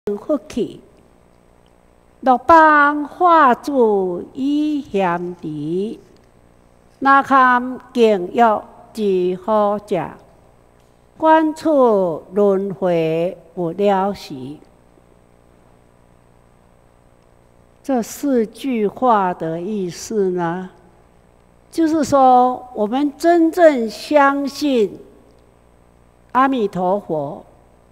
福气，六邦化主以贤弟，那堪敬欲之好者，观处轮回不了时。这4句话的意思呢，就是说，我们真正相信阿弥陀佛，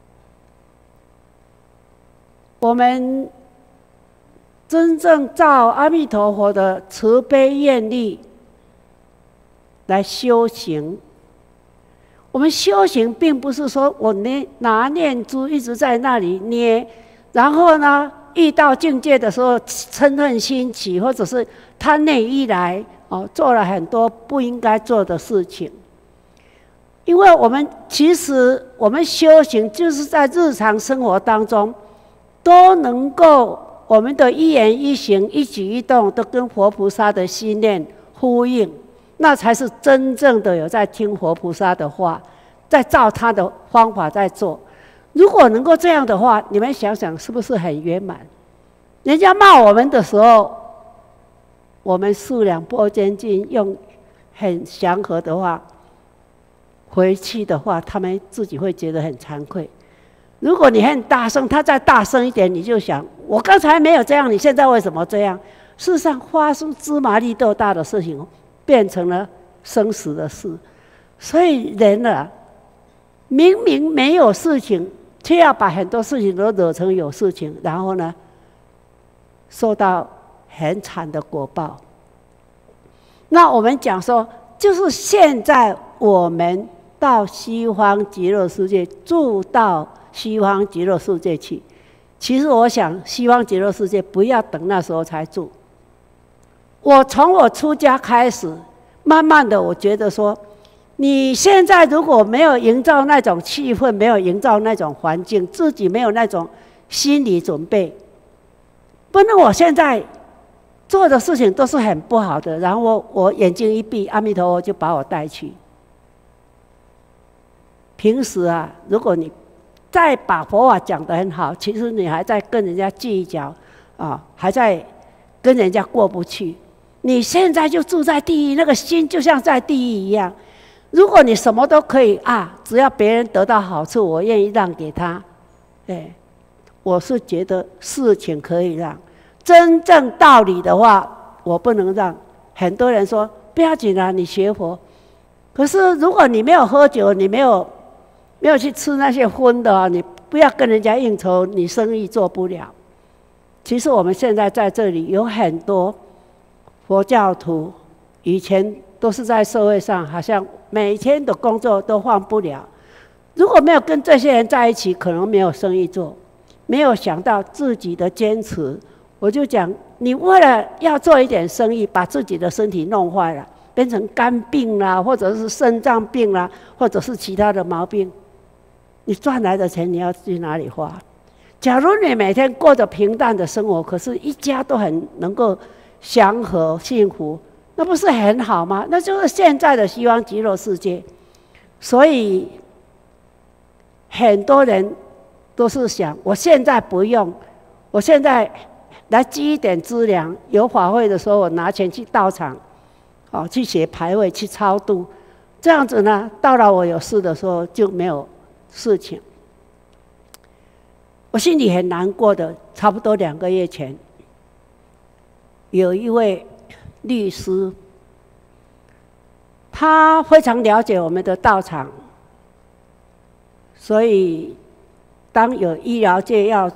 我们真正照阿弥陀佛的慈悲愿力来修行。我们修行并不是说我拿念珠一直在那里捏，然后呢，遇到境界的时候嗔恨心起，或者是贪念一来，做了很多不应该做的事情。因为其实我们修行就是在日常生活当中，都能够我们的一言一行、一举一动都跟佛菩萨的心念呼应，那才是真正的有在听佛菩萨的话，在照他的方法在做。如果能够这样的话，你们想想是不是很圆满？人家骂我们的时候，我们四两拨千斤，用很祥和的话回去的话，他们自己会觉得很惭愧。如果你很大声，他再大声一点，你就想我刚才没有这样，你现在为什么这样？事实上，发生芝麻粒豆大的事情，变成了生死的事。所以人啊，明明没有事情，却要把很多事情都惹成有事情，然后呢，受到很惨的果报。那我们讲说，就是现在我们到西方极乐世界，住到西方极乐世界去。其实我想，西方极乐世界不要等那时候才住。从我出家开始，慢慢的我觉得说，你现在如果没有营造那种气氛，没有营造那种环境，自己没有那种心理准备，不然我现在做的事情都是很不好的，然后我眼睛一闭，阿弥陀佛就把我带去。平时啊，如果你再把佛法讲得很好，其实你还在跟人家计较还在跟人家过不去。你现在就住在地狱，那个心就像在地狱一样。如果你什么都可以只要别人得到好处，我愿意让给他。我是觉得事情可以让，真正道理的话，我不能让。很多人说不要紧啦，你学佛。可是如果你没有喝酒，你没有去吃那些荤的你不要跟人家应酬，你生意做不了。其实我们现在在这里有很多佛教徒，以前都是在社会上，好像每天的工作都换不了。如果没有跟这些人在一起，可能没有生意做，没有想到自己的坚持。我就讲，你为了要做一点生意，把自己的身体弄坏了，变成肝病啦，或者是肾脏病啦，或者是其他的毛病，你赚来的钱你要去哪里花？假如你每天过着平淡的生活，可是一家都很能够祥和幸福，那不是很好吗？那就是现在的西方极乐世界。所以很多人都是想，我现在不用，我现在来积一点资粮，有法会的时候我拿钱去道场去写牌位，去超度，这样子呢，到了我有事的时候就没有事情。我心里很难过的，差不多2个月前，有一位律师，他非常了解我们的道场，所以当有医疗界要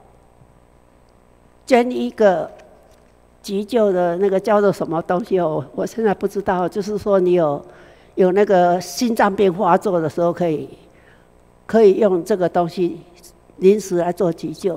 捐一个急救的那个叫做什么东西我现在不知道，就是说你有那个心脏病发作的时候，可以用这个东西临时来做急救。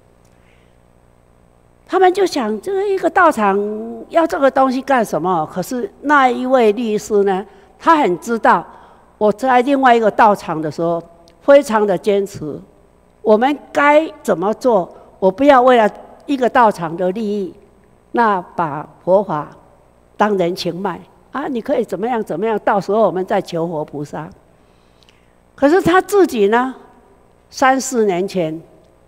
他们就想，这个一个道场要这个东西干什么？可是那一位律师呢，他很知道我在另外一个道场的时候非常的坚持，我们该怎么做？我不要为了一个道场的利益，那把佛法当人情卖你可以怎么样怎么样，到时候我们再求佛菩萨。可是他自己呢，3、4年前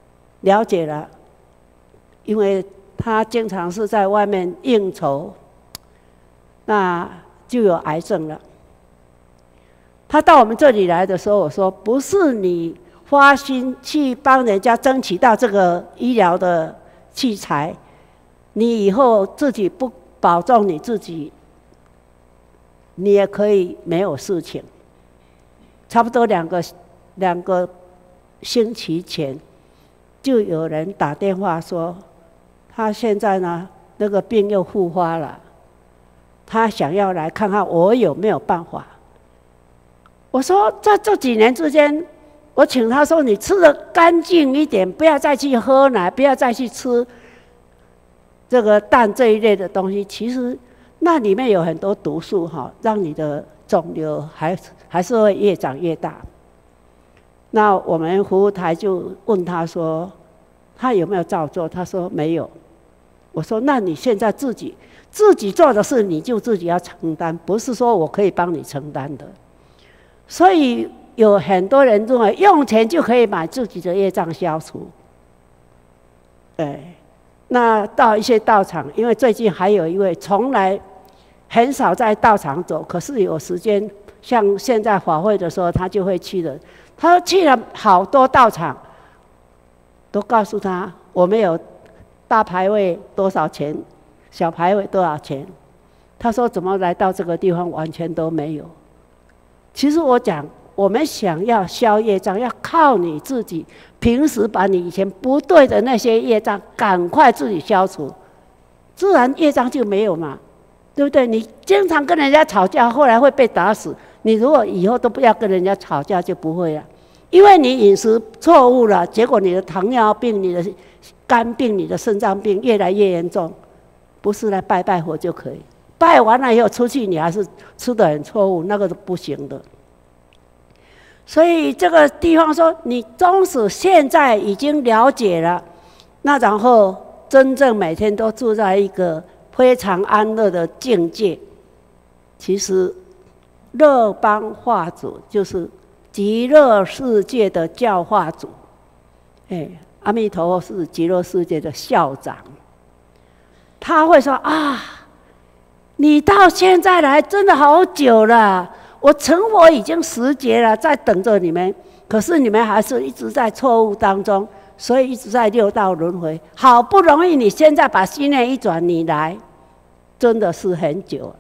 了解了，因为他经常是在外面应酬，那就有癌症了。他到我们这里来的时候，我说不是你花心去帮人家争取到这个医疗的器材，你以后自己不保重你自己，你也可以没有事情。差不多两个星期前，就有人打电话说，他现在呢那个病又复发了，他想要来看看我有没有办法。我说在这几年之间，我请他说你吃得干净一点，不要再去喝奶，不要再去吃这个蛋这一类的东西。其实那里面有很多毒素哈，让你的肿瘤还是会越长越大。那我们服务台就问他说，他有没有照做？他说没有。我说那你现在自己做的事，你就自己要承担，不是说我可以帮你承担的。所以有很多人认为用钱就可以把自己的业障消除。对，那到一些道场，因为最近还有一位从来很少在道场走，可是有时间，像现在法会的时候，他就会去的。他去了好多道场，都告诉他我们有大牌位多少钱，小牌位多少钱。他说怎么来到这个地方完全都没有。其实我讲，我们想要消业障，要靠你自己，平时把你以前不对的那些业障赶快自己消除，自然业障就没有嘛，对不对？你经常跟人家吵架，后来会被打死。你如果以后都不要跟人家吵架，就不会了，因为你饮食错误了，结果你的糖尿病、你的肝病、你的肾脏病越来越严重。不是来拜拜佛就可以。拜完了以后出去，你还是吃得很错误，那个是不行的。所以这个地方说，你纵使现在已经了解了，那然后真正每天都住在一个非常安乐的境界，其实乐邦化主就是极乐世界的教化主。阿弥陀佛是极乐世界的校长，他会说啊，你到现在来真的好久了，我成佛已经10劫了，在等着你们，可是你们还是一直在错误当中，所以一直在六道轮回。好不容易你现在把心念一转，你来，真的是很久。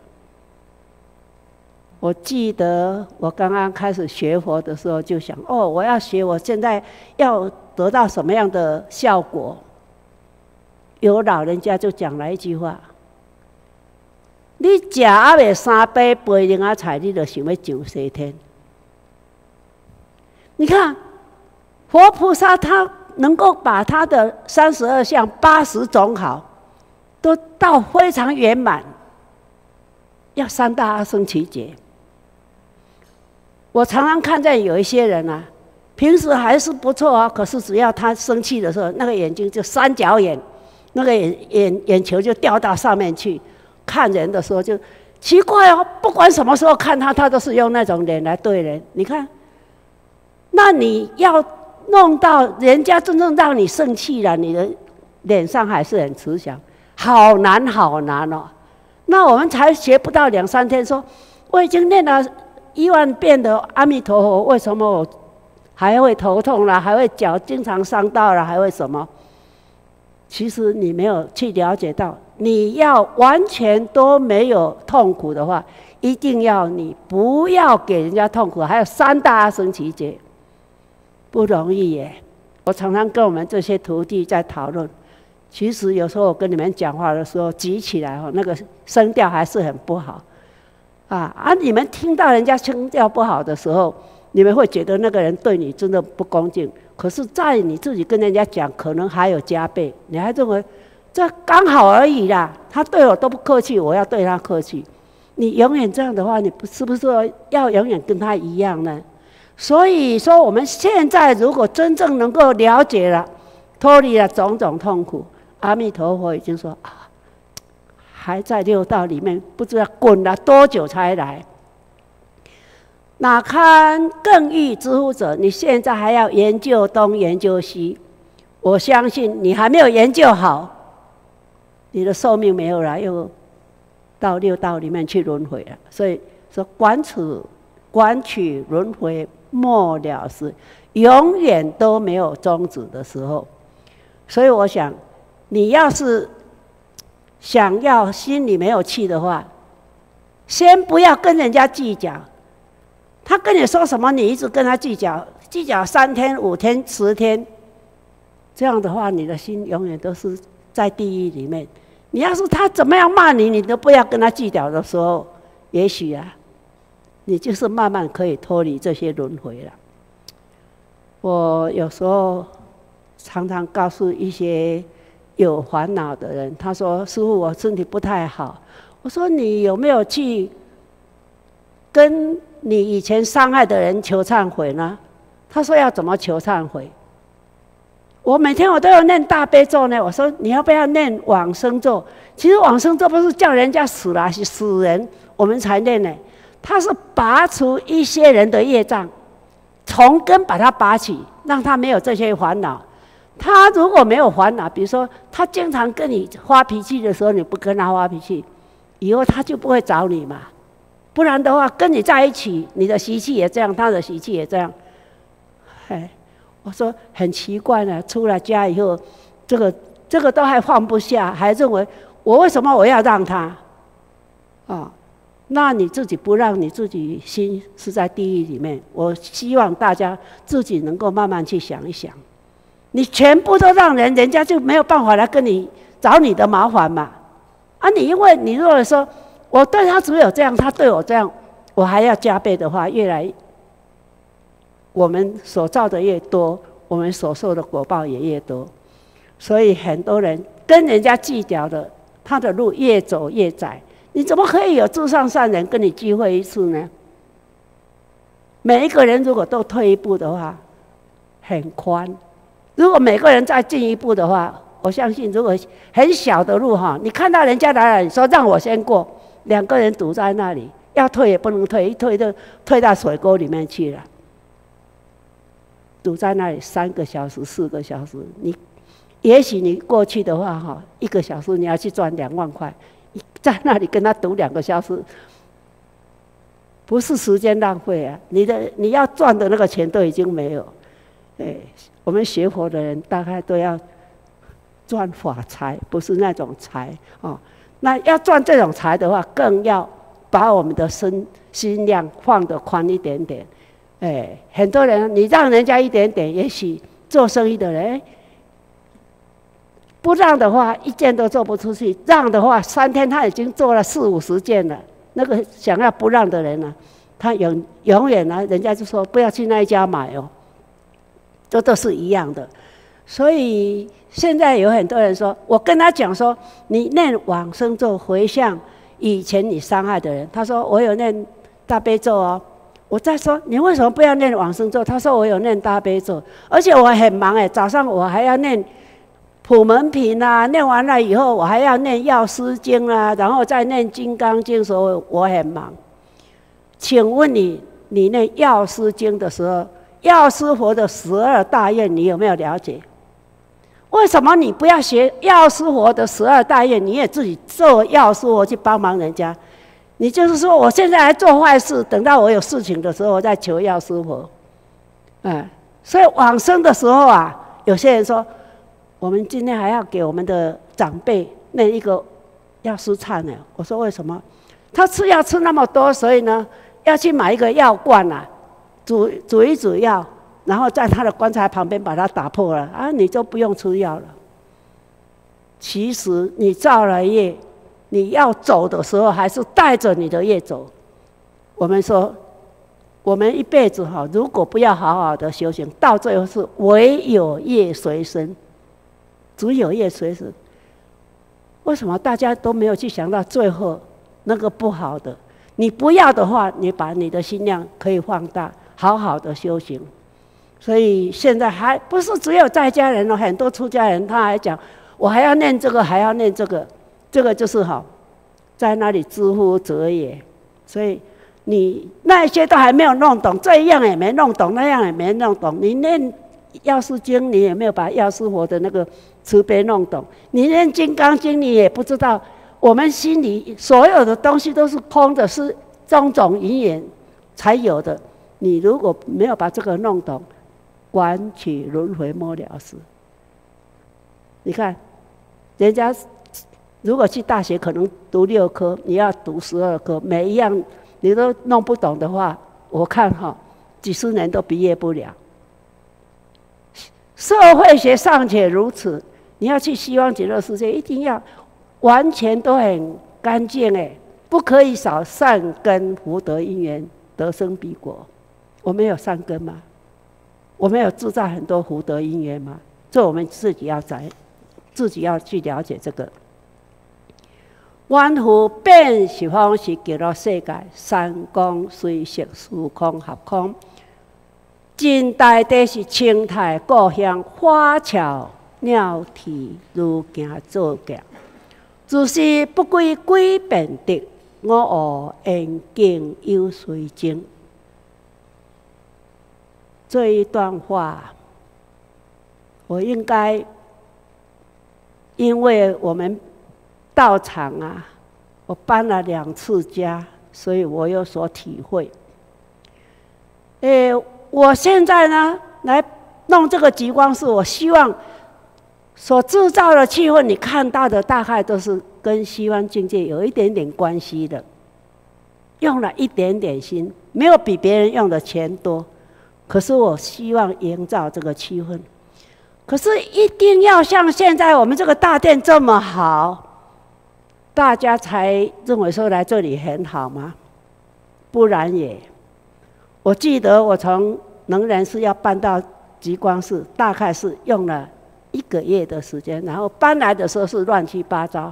我记得我刚刚开始学佛的时候，就想哦，我要学，我现在要得到什么样的效果？有老人家就讲了一句话。你吃还未3杯杯零仔菜，你就想要上西天。你看，佛菩萨他能够把他的32相80种好，都到非常圆满，要3大阿僧祇劫。我常常看见有一些人啊，平时还是不错啊，可是只要他生气的时候，那个眼睛就三角眼，那个眼球就掉到上面去。看人的时候就奇怪哦，不管什么时候看他，他都是用那种脸来对人。你看，那你要弄到人家真正让你生气了，你的脸上还是很慈祥，好难好难哦。那我们才学不到2、3天，说我已经念了1万遍的阿弥陀佛，为什么我还会头痛了，还会脚经常伤到了，还会什么？其实你没有去了解到，你要完全都没有痛苦的话，一定要你不要给人家痛苦，还有3大阿僧祇劫，不容易耶。我常常跟我们这些徒弟在讨论，其实有时候我跟你们讲话的时候，急起来那个声调还是很不好你们听到人家声调不好的时候，你们会觉得那个人对你真的不恭敬。可是，在你自己跟人家讲，可能还有加倍，你还认为这刚好而已啦。他对我都不客气，我要对他客气。你永远这样的话，你是不是要永远跟他一样呢？所以说，我们现在如果真正能够了解了，脱离了种种痛苦，阿弥陀佛已经说还在六道里面，不知道滚了多久才来。哪堪更欲知乎者？你现在还要研究东研究西， 我相信你还没有研究好，你的寿命没有了，又到六道里面去轮回了。所以说观取轮回末了时，永远都没有终止的时候。所以我想，你要是想要心里没有气的话，先不要跟人家计较。他跟你说什么，你一直跟他计较3天、5天、10天，这样的话，你的心永远都是在地狱里面。你要是他怎么样骂你，你都不要跟他计较的时候，也许你就是慢慢可以脱离这些轮回了。我有时候常常告诉一些有烦恼的人，他说：“师父，我身体不太好。”我说：“你有没有去跟你以前伤害的人求忏悔呢？”他说：“要怎么求忏悔？”我每天我都有念大悲咒呢。我说：“你要不要念往生咒？”其实往生咒不是叫人家死了死人我们才念呢，他是拔除一些人的业障，从根把它拔起，让他没有这些烦恼。他如果没有烦恼，比如说他经常跟你发脾气的时候，你不跟他发脾气，以后他就不会找你嘛。不然的话，跟你在一起，你的习气也这样，他的习气也这样。我说很奇怪呢，出了家以后，这个都还放不下，还认为为什么我要让他？那你自己不让，你自己心是在地狱里面。我希望大家自己能够慢慢去想一想。你全部都让人，人家就没有办法来跟你找你的麻烦嘛。你因为你如果说我对他只有这样，他对我这样，我还要加倍的话，越来我们所造的越多，我们所受的果报也越多。所以很多人跟人家计较的，他的路越走越窄。你怎么可以有至上善人跟你聚会一次呢？每一个人如果都退一步的话，很宽。如果每个人再进一步的话，我相信如果很小的路你看到人家来了，你说让我先过，2个人堵在那里，要退也不能退，一退就退到水沟里面去了。堵在那里3个小时、4个小时，也许你过去的话1个小时你要去赚2万块，在那里跟他堵2个小时，不是时间浪费啊！你要赚的那个钱都已经没有。我们学佛的人大概都要赚法财，不是那种财那要赚这种财的话，更要把我们的心量放得宽一点点。很多人你让人家一点点，也许做生意的人不让的话1件都做不出去，让的话3天他已经做了40、50件了。那个想要不让的人他永远人家就说不要去那一家买这都是一样的。所以现在有很多人说，我跟他讲说，你念往生咒回向以前你伤害的人。他说我有念大悲咒我再说你为什么不要念往生咒？他说我有念大悲咒，而且我很忙早上我还要念普门品念完了以后我还要念药师经然后再念金刚经，所以我很忙。请问你念药师经的时候，药师佛的12大愿你有没有了解？为什么你不要学药师佛的12大愿，你也自己做药师佛去帮忙人家？你就是说我现在来做坏事，等到我有事情的时候我再求药师佛。所以往生的时候有些人说我们今天还要给我们的长辈念一个药师忏呢。我说为什么？他吃药吃那么多，所以呢要去买一个药罐煮一煮药，然后在他的棺材旁边把它打破了你就不用吃药了。其实你造了业，你要走的时候还是带着你的业走。我们说我们一辈子如果不要好好的修行，到最后是唯有业随身，只有业随身。为什么大家都没有去想到最后那个不好的？你不要的话，你把你的心量可以放大，好好的修行。所以现在还不是只有在家人很多出家人他还讲我还要念这个还要念这个，这个就是在那里知乎者也。所以你那些都还没有弄懂，这样也没弄懂，那样也没弄懂，你念药师经你也没有把药师佛的那个慈悲弄懂，你连金刚经你也不知道，我们心里所有的东西都是空的，是种种因缘才有的。你如果没有把这个弄懂，缘起轮回莫了时。你看，人家如果去大学可能读6科，你要读12科，每一样你都弄不懂的话，我看几十年都毕业不了。社会学尚且如此，你要去西方极乐世界，一定要完全都很干净不可以少善根福德因缘得生彼国。我们有善根吗？我们有制造很多福德因缘吗？这我们自己要去了解这个。万物变是方是极乐世界，三光随色虚空合空，真大地是清泰故乡，花草鸟啼如行做行，自是不归归便得，我学缘境有随经。这一段话，我应该，因为我们道场我搬了2次家，所以我有所体会。我现在呢来弄这个极光寺，我希望所制造的气氛，你看到的大概都是跟西方境界有一点点关系的，用了一点点心，没有比别人用的钱多。可是我希望营造这个气氛，可是一定要像现在我们这个大殿这么好，大家才认为说来这里很好吗？不然也。我记得我从能仁寺要搬到极光寺，大概是用了1个月的时间，然后搬来的时候是乱七八糟。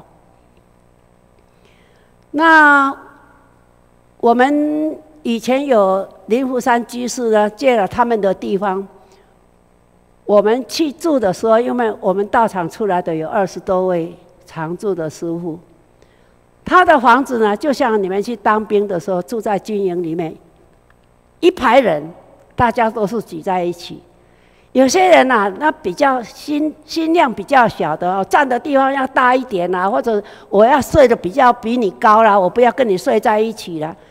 那我们以前有灵福山居士呢，借了他们的地方，我们去住的时候，因为我们道场出来的有20多位常住的师父，他的房子呢，就像你们去当兵的时候住在军营里面，一排人，大家都是挤在一起。有些人那比较心量比较小的站的地方要大一点或者我要睡的比你高啦，我不要跟你睡在一起啦，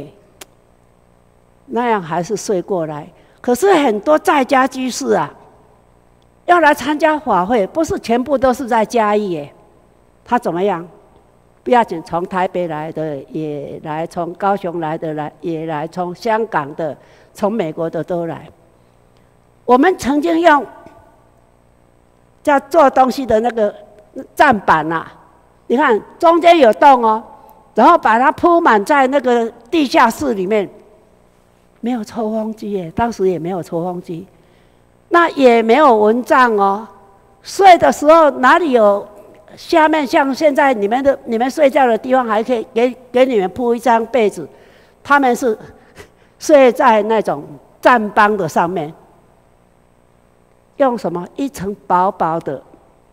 那样还是睡过来。可是很多在家居士要来参加法会，不是全部都是在嘉义他怎么样？不要紧，从台北来的也来，从高雄来的也来，从香港的、从美国的都来。我们曾经用叫做东西的那个站板你看中间有洞然后把它铺满在那个地下室里面，没有抽风机当时也没有抽风机，那也没有蚊帐睡的时候哪里有下面像现在你们睡觉的地方还可以给你们铺一张被子，他们是睡在那种站帮的上面，用什么一层薄薄的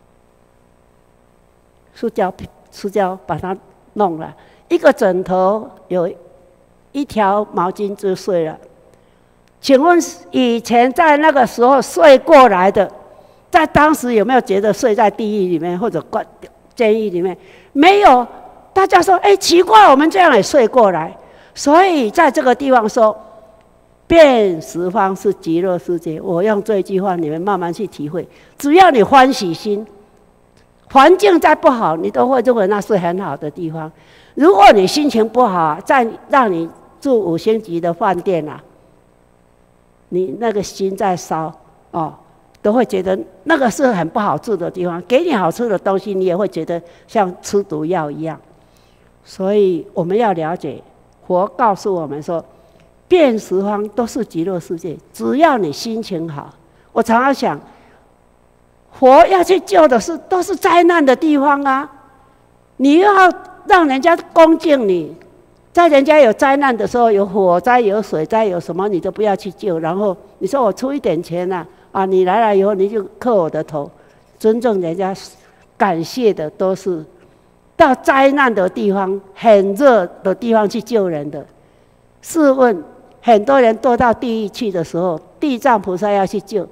塑胶把它弄了，一个枕头有1条毛巾就睡了。请问以前在那个时候睡过来的，在当时有没有觉得睡在地狱里面或者监狱里面？没有。大家说奇怪，我们这样也睡过来。所以在这个地方说遍十方是极乐世界，我用这一句话你们慢慢去体会。只要你欢喜心，环境再不好你都会认为那是很好的地方。如果你心情不好再让你住5星级的饭店你那个心在烧都会觉得那个是很不好住的地方。给你好吃的东西你也会觉得像吃毒药一样。所以我们要了解，佛告诉我们说遍十方都是极乐世界，只要你心情好。我常常想，佛要去救的都是灾难的地方你又要让人家恭敬你，在人家有灾难的时候，有火灾有水灾有什么你都不要去救，然后你说我出一点钱你来了以后你就磕我的头。尊重人家感谢的都是到灾难的地方很热的地方去救人的。试问很多人堕到地狱去的时候，地藏菩萨要去救，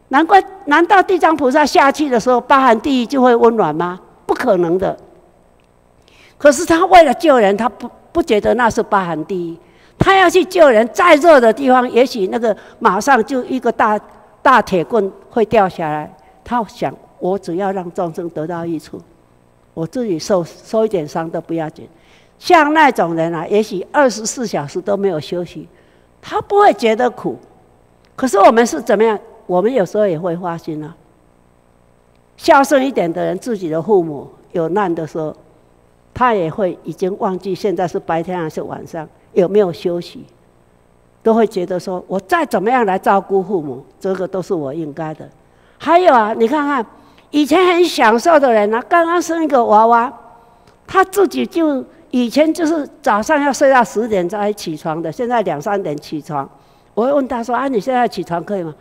难道地藏菩萨下去的时候，八寒地狱就会温暖吗？不可能的。可是他为了救人，他不觉得那是八寒地狱，他要去救人，再热的地方，也许那个马上就一个大铁棍会掉下来。他想，我只要让众生得到益处，我自己受一点伤都不要紧。像那种人啊，也许24小时都没有休息，他不会觉得苦。可是我们是怎么样？我们有时候也会发心啊。孝顺一点的人，自己的父母有难的时候，他也会已经忘记现在是白天还是晚上，有没有休息，都会觉得说，我再怎么样来照顾父母，这个都是我应该的。还有啊，你看看以前很享受的人啊，刚刚生一个娃娃，他自己就以前就是早上要睡到10点才起床的，现在2、3点起床。我会问他说：“啊，你现在起床可以吗？”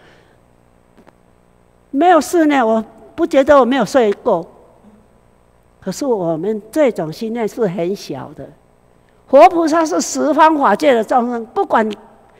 没有事呢，我不觉得我没有睡够。可是我们这种心念是很小的。活菩萨是十方法界的众生，不管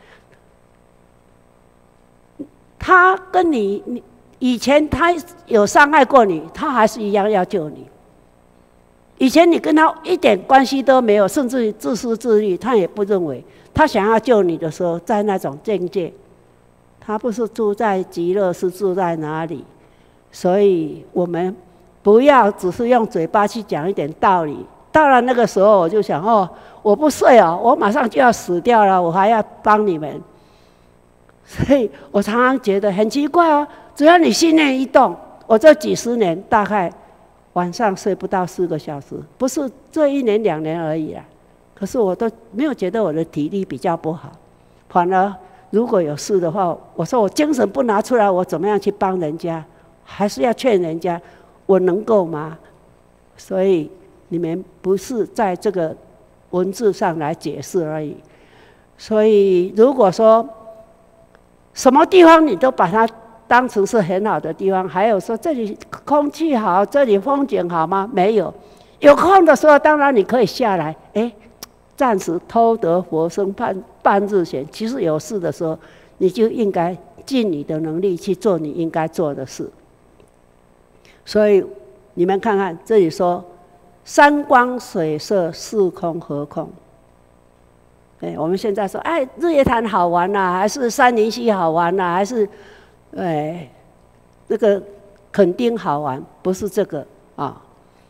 他跟你以前他有伤害过你，他还是一样要救你。以前你跟他一点关系都没有，甚至于自私自利，他也不认为。他想要救你的时候，在那种境界，他不是住在极乐，是住在哪里？所以我们不要只是用嘴巴去讲一点道理。到了那个时候，我就想哦，我不睡哦，我马上就要死掉了，我还要帮你们。所以我常常觉得很奇怪哦，只要你心念一动，我这几十年大概晚上睡不到4个小时，不是这1年2年而已啦。可是我都没有觉得我的体力比较不好，反而如果有事的话，我说我精神不拿出来，我怎么样去帮人家？还是要劝人家，我能够吗？所以你们不是在这个文字上来解释而已。所以如果说什么地方你都把它当成是很好的地方，还有说这里空气好，这里风景好吗？没有。有空的时候，当然你可以下来，暂时偷得佛身半日闲。其实有事的时候，你就应该尽你的能力去做你应该做的事。所以你们看看这里说，山光水色，四空和空。我们现在说，日月潭好玩啊，还是杉林溪好玩啊，还是那个垦丁好玩？不是这个啊。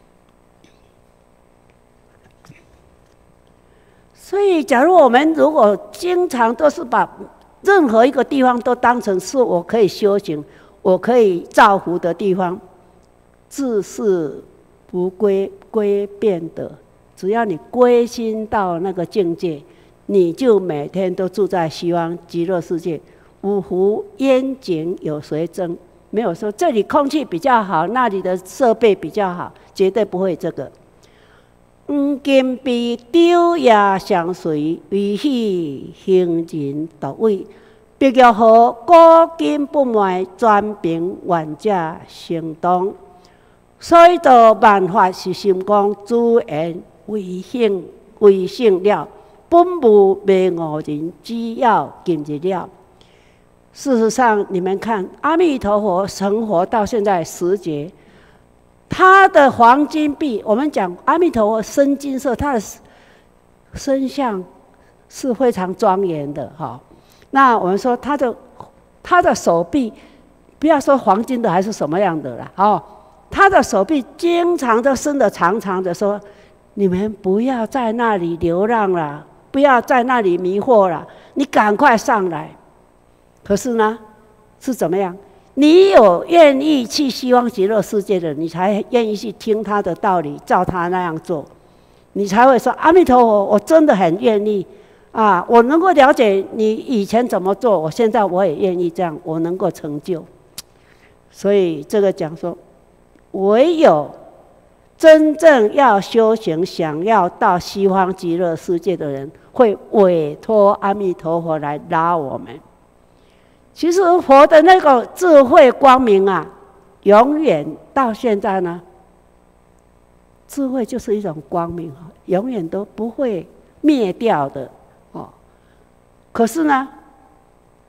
所以，假如我们如果经常都是把任何一个地方都当成是我可以修行、我可以造福的地方，自是不归变的。只要你归心到那个境界，你就每天都住在西方极乐世界。五湖烟景有谁争？没有说这里空气比较好，那里的设备比较好，绝对不会这个。金币丢也相随，为喜行人独位。别叫好古今不卖，专凭愿者行动。所以道万法是心光，自然为性了。本无迷误人，只要今日了。事实上，你们看，阿弥陀佛成佛到现在10劫。他的黄金币，我们讲阿弥陀佛身金色，他的身相是非常庄严的哈。那我们说他的手臂，不要说黄金的还是什么样的啦，他的手臂经常都伸得长长的，说你们不要在那里流浪了，不要在那里迷惑了，你赶快上来。可是呢，是怎么样？你有愿意去西方极乐世界的，你才愿意去听他的道理，照他那样做，你才会说阿弥陀佛，我真的很愿意啊！我能够了解你以前怎么做，我现在我也愿意这样，我能够成就。所以这个讲说，唯有真正要修行、想要到西方极乐世界的人，会委托阿弥陀佛来拉我们。其实佛的那个智慧光明啊，永远到现在呢，智慧就是一种光明，永远都不会灭掉的哦。可是呢，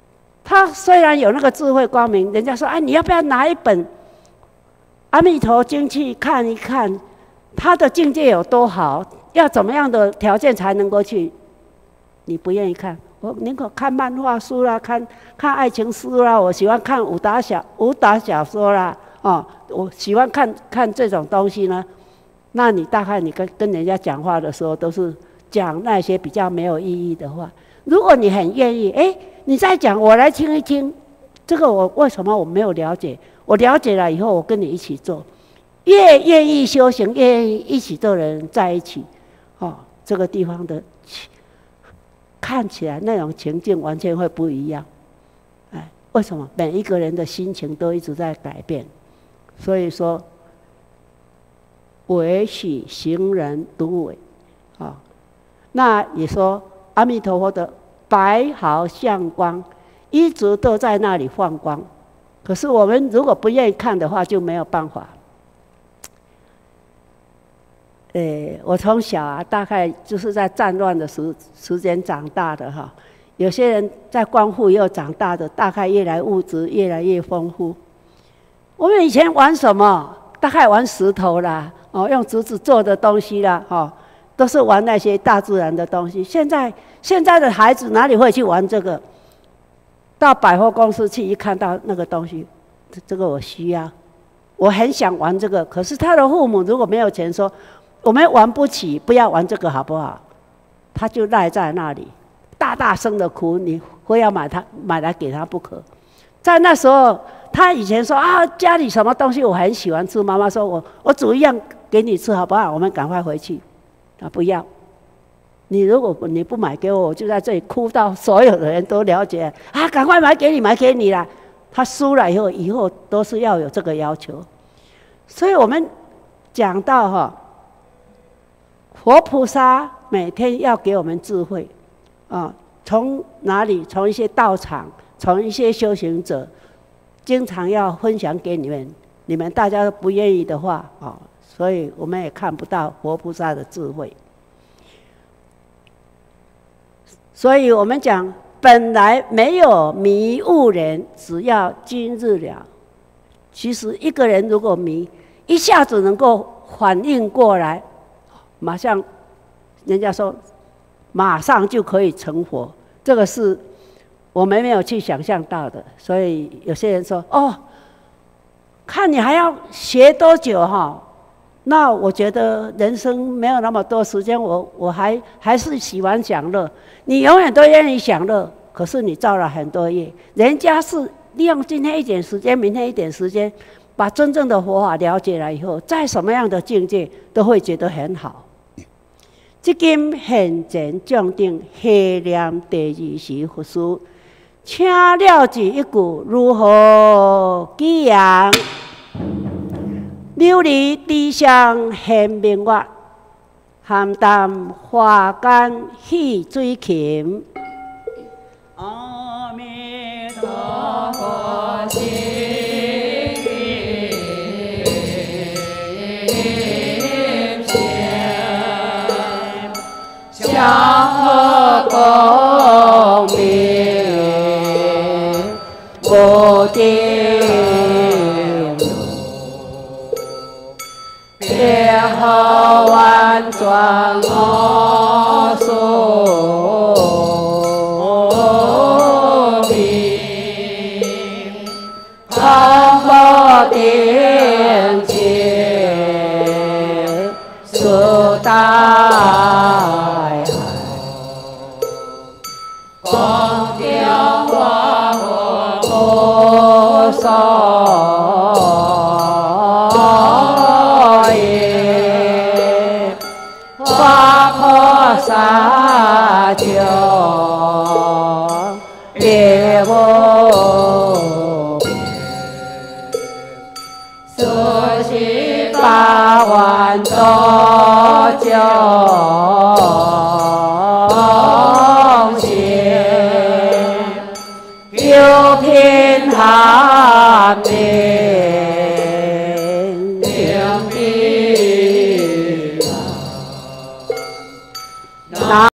他虽然有那个智慧光明，人家说：“哎，你要不要拿一本《阿弥陀经》去看一看，他的境界有多好？要怎么样的条件才能够去？”你不愿意看，我宁可看漫画书啦，看爱情书啦，我喜欢看武打小说啦，哦，我喜欢看这种东西呢。那你大概你跟人家讲话的时候，都是讲那些比较没有意义的话。如果你很愿意，你再讲，我来听一听，这个我为什么我没有了解？我了解了以后，我跟你一起做。越愿意修行，越愿意一起做的人在一起，这个地方的看起来那种情境完全会不一样。为什么？每一个人的心情都一直在改变，所以说，唯许行人独伟，那也说阿弥陀佛的白毫相光，一直都在那里放光。可是我们如果不愿意看的话，就没有办法。我从小大概就是在战乱的时间长大的哈。有些人在光复又长大的，大概越来物质越来越丰富。我们以前玩什么？大概玩石头啦，用竹子做的东西啦，都是玩那些大自然的东西。现在的孩子哪里会去玩这个？到百货公司去一看到那个东西，这个我需要，我很想玩这个。可是他的父母如果没有钱说，我们玩不起，不要玩这个好不好？他就赖在那里，大大声的哭，你非要买来给他不可。在那时候，他以前说家里什么东西我很喜欢吃，妈妈说我煮一样给你吃好不好？我们赶快回去。不要，如果你不买给我，我就在这里哭到所有的人都了解赶快买给你啦。他输了以后都是要有这个要求。所以我们讲到佛菩萨每天要给我们智慧从哪里？从一些道场，从一些修行者，经常要分享给你们。你们大家都不愿意的话所以我们也看不到佛菩萨的智慧。所以我们讲，本来没有迷悟人，只要今日了。其实一个人如果迷，一下子能够反应过来，马上人家说马上就可以成佛，这个是我们没有去想象到的。所以有些人说看你还要学多久那我觉得人生没有那么多时间，我还是喜欢享乐。你永远都愿意享乐，可是你造了很多业。人家是利用今天一点时间，明天一点时间，把真正的佛法了解了以后，在什么样的境界都会觉得很好。即今现前降定，下念第二时佛事，请了解一句如何给养。琉璃地上现明月，咸淡花间戏水琴。 阿弥陀佛，心现，祥和光明不定，别好婉转阿所明，常保定前四大海，光雕花佛菩萨。萨教别无所需八万多教行，有品含名。